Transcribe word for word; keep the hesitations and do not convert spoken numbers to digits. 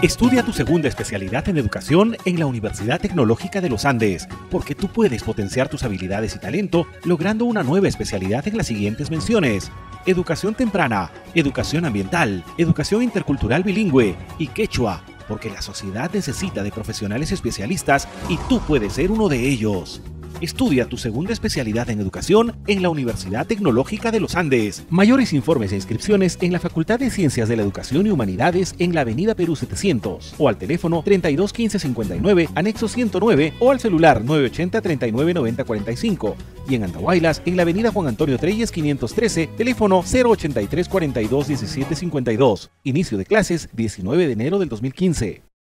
Estudia tu segunda especialidad en educación en la Universidad Tecnológica de los Andes, porque tú puedes potenciar tus habilidades y talento logrando una nueva especialidad en las siguientes menciones: educación temprana, educación ambiental, educación intercultural bilingüe y quechua, porque la sociedad necesita de profesionales especialistas y tú puedes ser uno de ellos. Estudia tu segunda especialidad en educación en la Universidad Tecnológica de los Andes. Mayores informes e inscripciones en la Facultad de Ciencias de la Educación y Humanidades en la Avenida Perú setecientos o al teléfono treinta y dos quince cincuenta y nueve, anexo ciento nueve, o al celular nueve ochenta treinta y nueve noventa cuarenta y cinco, y en Andahuaylas en la Avenida Juan Antonio Treyes quinientos trece, teléfono cero ochenta y tres cuarenta y dos diecisiete cincuenta y dos. Inicio de clases diecinueve de enero del dos mil quince.